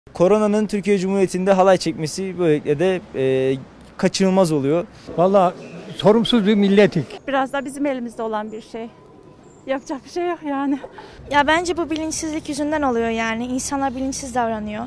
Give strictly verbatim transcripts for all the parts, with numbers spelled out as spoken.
Koronanın Türkiye Cumhuriyeti'nde halay çekmesi böylelikle de e, kaçınılmaz oluyor. Vallahi sorumsuz bir milletik. Biraz da bizim elimizde olan bir şey. Yapacak bir şey yok yani. Ya bence bu bilinçsizlik yüzünden oluyor yani. İnsanlar bilinçsiz davranıyor.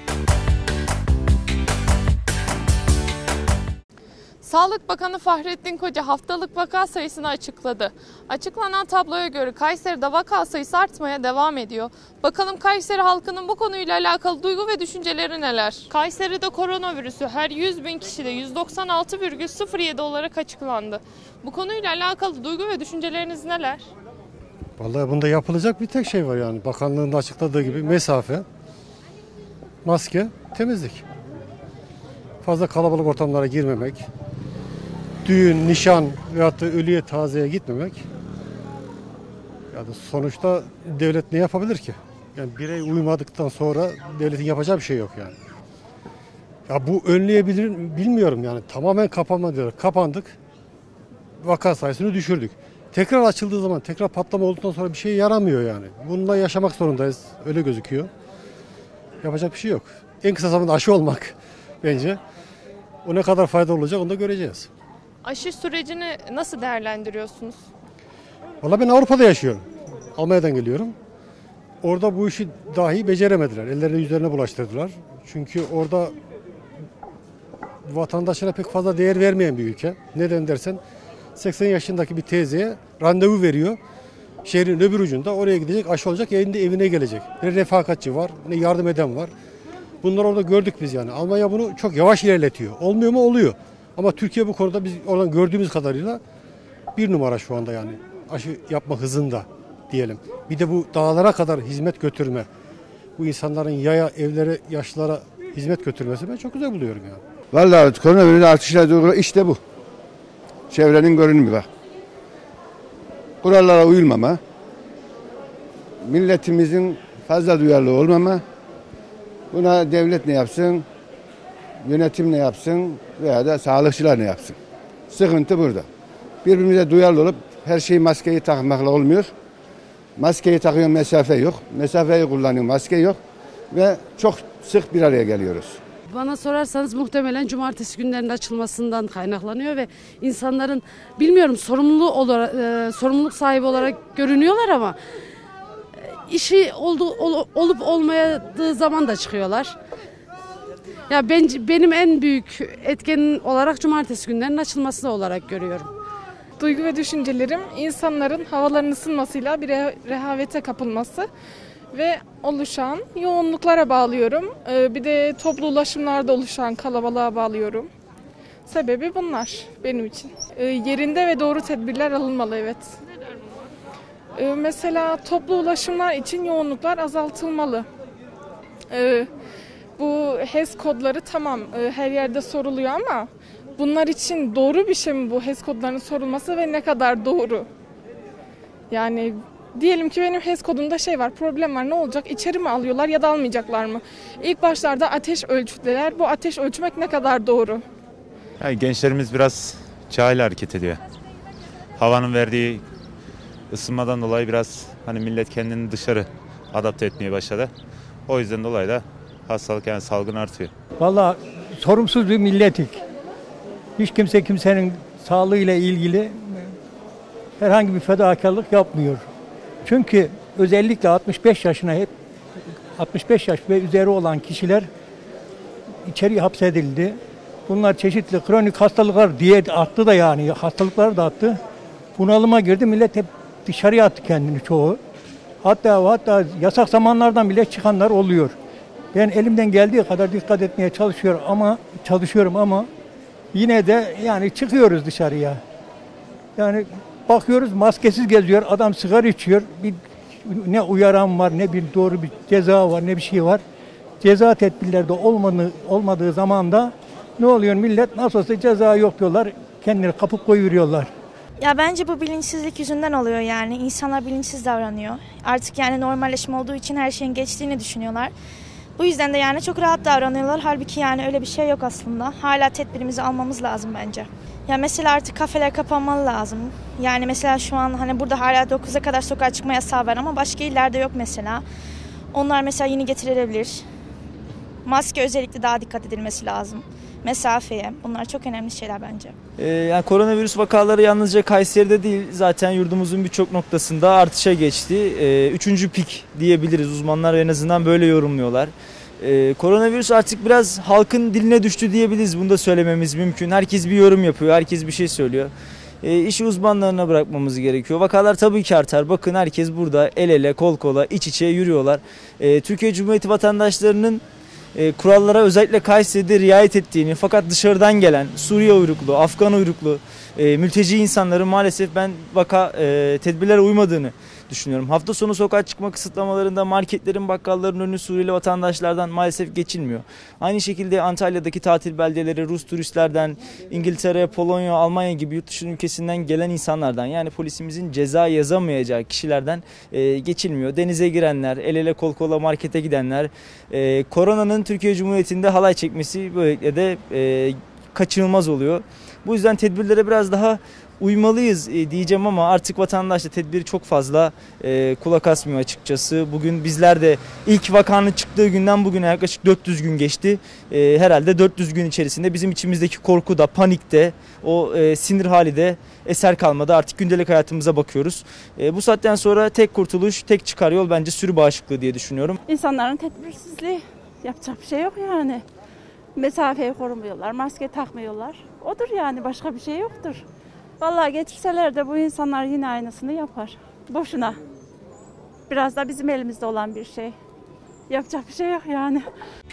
Sağlık Bakanı Fahrettin Koca haftalık vaka sayısını açıkladı. Açıklanan tabloya göre Kayseri'de vaka sayısı artmaya devam ediyor. Bakalım Kayseri halkının bu konuyla alakalı duygu ve düşünceleri neler? Kayseri'de koronavirüsü her yüz bin kişide yüz doksan altı virgül sıfır yedi olarak açıklandı. Bu konuyla alakalı duygu ve düşünceleriniz neler? Vallahi bunda yapılacak bir tek şey var yani. Bakanlığın da açıkladığı gibi mesafe, maske, temizlik. Fazla kalabalık ortamlara girmemek, düğün, nişan veyahut da ölüye taziyeye gitmemek. Yani sonuçta devlet ne yapabilir ki? Yani birey uymadıktan sonra devletin yapacağı bir şey yok yani. Ya bu önleyebilir bilmiyorum yani. Tamamen kapanma diyorlar. Kapandık. Vaka sayısını düşürdük. Tekrar açıldığı zaman, tekrar patlama olduktan sonra bir şey yaramıyor yani. Bununla yaşamak zorundayız. Öyle gözüküyor. Yapacak bir şey yok. En kısa zamanda aşı olmak bence. O ne kadar faydalı olacak onu da göreceğiz. Aşı sürecini nasıl değerlendiriyorsunuz? Valla ben Avrupa'da yaşıyorum. Almanya'dan geliyorum. Orada bu işi dahi beceremediler. Ellerine yüzlerine bulaştırdılar. Çünkü orada vatandaşına pek fazla değer vermeyen bir ülke. Neden dersen seksen yaşındaki bir teyzeye randevu veriyor. Şehrin öbür ucunda oraya gidecek, aşı olacak, elinde evine gelecek. Ne refakatçi var, ne yardım eden var. Bunları orada gördük biz yani. Almanya bunu çok yavaş ilerletiyor. Olmuyor mu? Oluyor. Ama Türkiye bu konuda biz oradan gördüğümüz kadarıyla bir numara şu anda yani. Aşı yapma hızında diyelim. Bir de bu dağlara kadar hizmet götürme. Bu insanların yaya, evlere, yaşlılara hizmet götürmesi ben çok güzel buluyorum yani. Vallahi koronavirüs artışıyla duygular işte bu. Çevrenin görünümü bak. Kurallara uyulmama, milletimizin fazla duyarlı olmama, buna devlet ne yapsın, yönetim ne yapsın veya da sağlıkçılar ne yapsın. Sıkıntı burada. Birbirimize duyarlı olup her şeyi maskeyi takmakla olmuyor. Maskeyi takıyor, mesafe yok. Mesafeyi kullanıyor, maske yok. Ve çok sık bir araya geliyoruz. Bana sorarsanız muhtemelen cumartesi günlerinde açılmasından kaynaklanıyor ve insanların bilmiyorum sorumluluğu olarak, e, sorumluluk sahibi olarak görünüyorlar ama işi oldu, ol, olup olmadığı zaman da çıkıyorlar. Ya ben, benim en büyük etkenin olarak cumartesi günlerinin açılması olarak görüyorum. Duygu ve düşüncelerim insanların havaların ısınmasıyla bir rehavete kapılması ve oluşan yoğunluklara bağlıyorum. Bir de toplu ulaşımlarda oluşan kalabalığa bağlıyorum. Sebebi bunlar benim için. Yerinde ve doğru tedbirler alınmalı, evet. Mesela toplu ulaşımlar için yoğunluklar azaltılmalı. Bu H E S kodları tamam her yerde soruluyor ama bunlar için doğru bir şey mi bu H E S kodlarının sorulması ve ne kadar doğru? Yani diyelim ki benim H E S kodumda şey var, problem var, ne olacak? İçeri mi alıyorlar ya da almayacaklar mı? İlk başlarda ateş ölçtüler. Bu ateş ölçmek ne kadar doğru? Yani gençlerimiz biraz cahil hareket ediyor. Havanın verdiği ısınmadan dolayı biraz hani millet kendini dışarı adapte etmeye başladı. O yüzden dolayı da hastalık yani salgın artıyor. Vallahi sorumsuz bir milletik. Hiç kimse kimsenin sağlığıyla ilgili herhangi bir fedakarlık yapmıyor. Çünkü özellikle altmış beş yaşına hep altmış beş yaş ve üzeri olan kişiler içeriye hapsedildi. Bunlar çeşitli kronik hastalıklar diye attı da yani hastalıklar da attı. Bunalıma girdi, millet hep dışarıya attı kendini çoğu. Hatta hatta yasak zamanlardan bile çıkanlar oluyor. Ben elimden geldiği kadar dikkat etmeye çalışıyorum ama çalışıyorum ama yine de yani çıkıyoruz dışarıya. Yani bakıyoruz maskesiz geziyor, adam sigara içiyor. Bir ne uyaran var, ne bir doğru bir ceza var, ne bir şey var. Ceza tedbirlerde olmadığı, olmadığı zaman da ne oluyor? Millet nasıl olsa ceza yok diyorlar, kendini kapıp koyuyorlar. Ya bence bu bilinçsizlik yüzünden oluyor yani. İnsanlar bilinçsiz davranıyor. Artık yani normalleşme olduğu için her şeyin geçtiğini düşünüyorlar. Bu yüzden de yani çok rahat davranıyorlar. Halbuki yani öyle bir şey yok aslında. Hala tedbirimizi almamız lazım bence. Ya mesela artık kafeler kapanmalı lazım. Yani mesela şu an hani burada hala dokuza kadar sokağa çıkma yasağı var ama başka illerde yok mesela. Onlar mesela yeni getirilebilir. Maske özellikle daha dikkat edilmesi lazım. Mesafeye. Bunlar çok önemli şeyler bence. Ee, yani koronavirüs vakaları yalnızca Kayseri'de değil, zaten yurdumuzun birçok noktasında artışa geçti. Ee, üçüncü pik diyebiliriz. Uzmanlar en azından böyle yorumluyorlar. Ee, koronavirüs artık biraz halkın diline düştü diyebiliriz. Bunu da söylememiz mümkün. Herkes bir yorum yapıyor, herkes bir şey söylüyor. E, işi uzmanlarına bırakmamız gerekiyor. Vakalar tabii ki artar. Bakın herkes burada el ele, kol kola, iç içe yürüyorlar. E, Türkiye Cumhuriyeti vatandaşlarının e, kurallara özellikle Kayseri'de riayet ettiğini, fakat dışarıdan gelen Suriye uyruklu, Afgan uyruklu, e, mülteci insanların maalesef ben vaka e, tedbirlere uymadığını düşünüyorum. Hafta sonu sokağa çıkma kısıtlamalarında marketlerin, bakkalların önü Suriyeli vatandaşlardan maalesef geçilmiyor. Aynı şekilde Antalya'daki tatil beldeleri Rus turistlerden, İngiltere, Polonya, Almanya gibi yurt dışı ülkesinden gelen insanlardan, yani polisimizin ceza yazamayacağı kişilerden e, geçilmiyor. Denize girenler, el ele kol kola markete gidenler, e, koronanın Türkiye Cumhuriyeti'nde halay çekmesi böylelikle de e, kaçınılmaz oluyor. Bu yüzden tedbirlere biraz daha uymalıyız e, diyeceğim ama artık vatandaş da tedbiri çok fazla e, kulak asmıyor açıkçası. Bugün bizler de ilk vakanın çıktığı günden bugüne yaklaşık dört yüz gün geçti. E, herhalde dört yüz gün içerisinde bizim içimizdeki korku da, panik de, o e, sinir hali de eser kalmadı. Artık gündelik hayatımıza bakıyoruz. E, bu saatten sonra tek kurtuluş, tek çıkar yol bence sürü bağışıklığı diye düşünüyorum. İnsanların tedbirsizliği, yapacak bir şey yok yani. Mesafeyi korumuyorlar, maske takmıyorlar. Odur yani, başka bir şey yoktur. Vallahi getirseler de bu insanlar yine aynısını yapar. Boşuna. Biraz da bizim elimizde olan bir şey. Yapacak bir şey yok yani.